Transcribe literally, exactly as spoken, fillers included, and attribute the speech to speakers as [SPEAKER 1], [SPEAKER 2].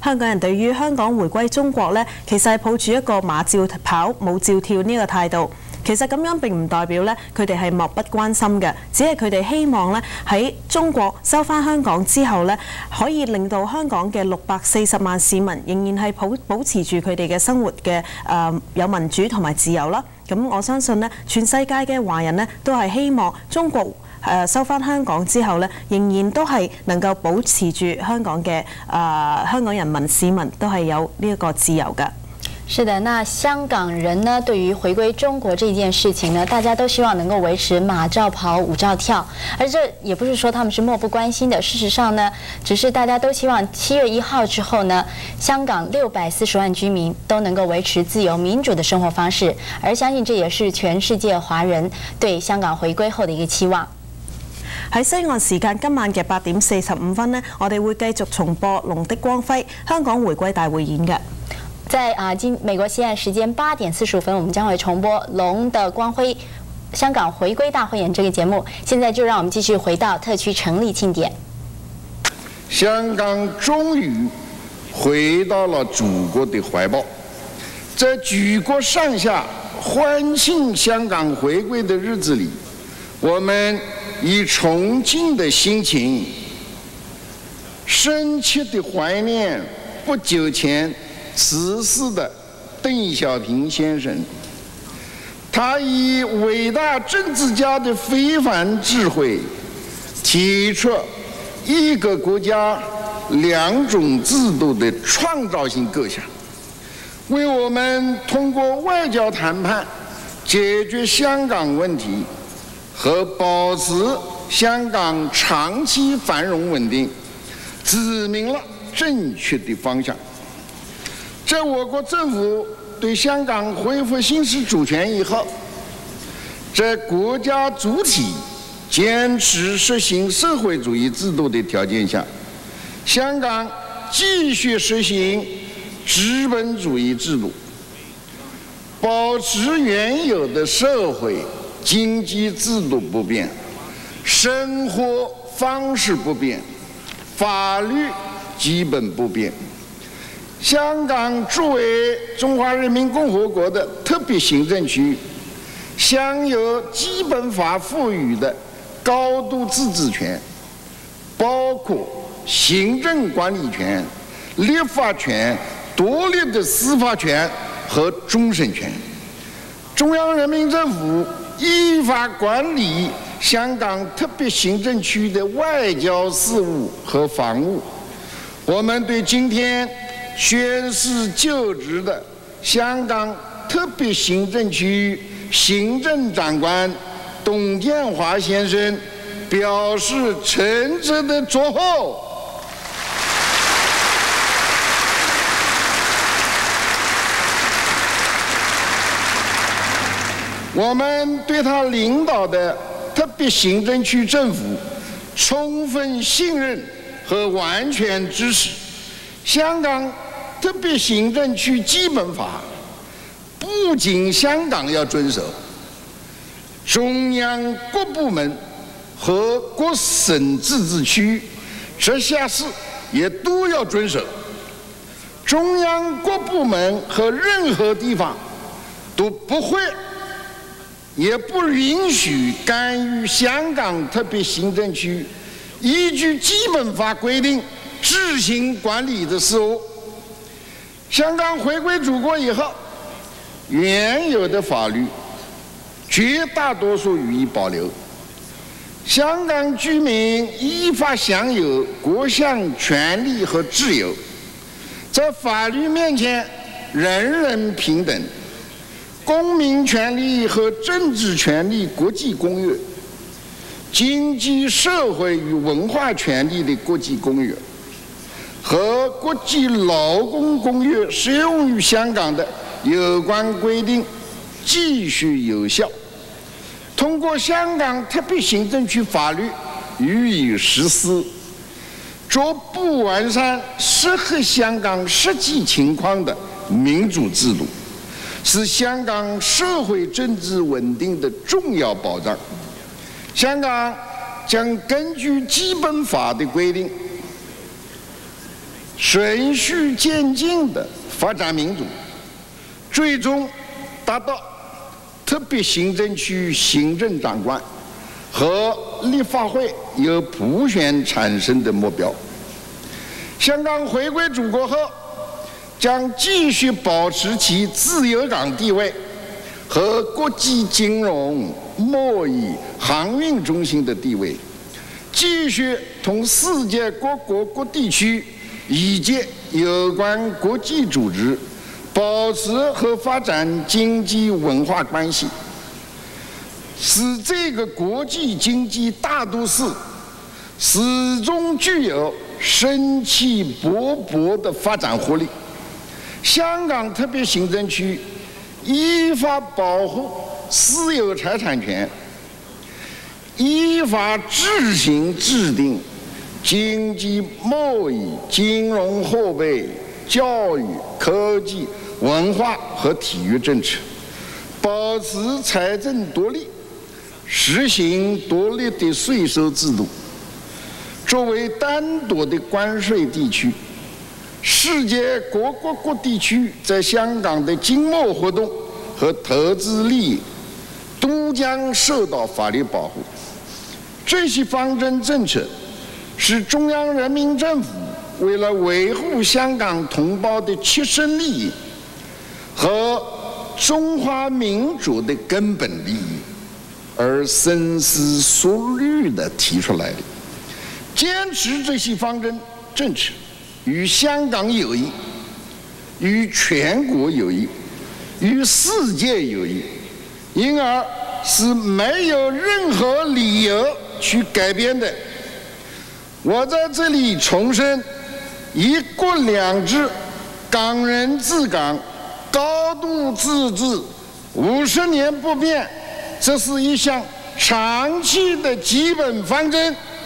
[SPEAKER 1] 香港人對於香港回歸中國咧，其實係抱住一個馬照跑、舞照跳呢個態度。其實咁樣並唔代表咧佢哋係漠不關心嘅，只係佢哋希望咧喺中國收返香港之後咧，可以令到香港嘅六百四十萬市民仍然係保保持住佢哋嘅生活嘅誒、呃、有民主同埋自由啦。咁我相信咧，全世界嘅華人咧都係希望中國誒、呃、收返香港之後咧，仍然都係能夠保持住香港嘅誒、呃、香港人民市民都係有呢一個自由嘅。
[SPEAKER 2] 是的，那香港人呢，对于回归中国这件事情呢，大家都希望能够维持马照跑、舞照跳，而这也不是说他们是漠不关心的。事实上呢，只是大家都希望七月一号之后呢，香港六百四十万居民都能够维持自由民主的生活方式，而相信这也是全世界華人對香港回歸後的一個期望。
[SPEAKER 1] 喺西岸時間今晚嘅八點四十五分呢，我哋會繼續重播《龍的光輝》香港回歸大匯演嘅。
[SPEAKER 2] 在啊，今美國西岸時間八點四十五分，我們將會重播《龍的光輝》香港回歸大匯演這個節目。現在就讓我們繼續回到特區成立慶典。
[SPEAKER 3] 香港終於回到了祖國的懷抱，在舉國上下歡慶香港回歸的日子裡，我們以崇敬的心情，深切地懷念不久前辭世的鄧小平先生。他以偉大政治家的非凡智慧，提出一個國家兩種制度的創造性構想，為我們通過外交談判解決香港問題和保持香港長期繁榮穩定指明了正確的方向。在我國政府對香港恢復行使主權以後，在國家主體堅持實行社會主義制度的條件下，香港繼續實行資本主義制度，保持原有的社會經濟制度不變，生活方式不變，法律基本不變。香港作為中華人民共和國的特別行政區，享有基本法賦予的高度自治權，包括行政管理權、立法權、獨立的司法權和終審權。中央人民政府依法管理香港特別行政區的外交事務和防務。我們對今天宣誓就職的香港特別行政區行政長官董建華先生表示誠摯的祝賀。我們對他領導的特別行政區政府充分信任和完全支持。香港特別行政區基本法不僅香港要遵守，中央各部門和各省自治區直轄市也都要遵守。中央各部門和任何地方都不會也不允許干預香港特別行政區依據基本法規定自行管理的事務。香港回歸祖國以後，原有的法律絕大多數予以保留。香港居民依法享有各項權利和自由，在法律面前人人平等。公民權利和政治權利國際公約、經濟社會與文化權利的國際公約和國際勞工公約適用於香港的有關規定繼續有效。通過香港特別行政區法律予以實施，逐步完善適合香港實際情況的民主制度，是香港社會政治穩定的重要保障。香港將根據基本法的規定， 循序渐进地发展民主，最终达到特别行政区行政长官和立法会由普选产生的目标。香港回归祖国后，将继续保持其自由港地位和国际金融、贸易、航运中心的地位，继续同世界各国各地区以及有关国际组织保持和发展经济文化关系，使这个国际经济大都市始终具有生气勃勃的发展活力。香港特别行政区依法保护私有财产权，依法自行制定经济、贸易、金融、货币、教育、科技、文化和体育政策，保持财政独立，实行独立的税收制度。作为单独的关税地区，世界各国各地区在香港的经贸活动和投资利益都将受到法律保护。这些方针政策是中央人民政府为了维护香港同胞的切身利益和中华民族的根本利益而深思熟虑地提出来的。坚持这些方针政策与香港有益，与全国有益，与世界有益，因而是没有任何理由去改变的。我在这里重申，一国两制、港人治港、高度自治五十年不变，这是一项长期的基本方针。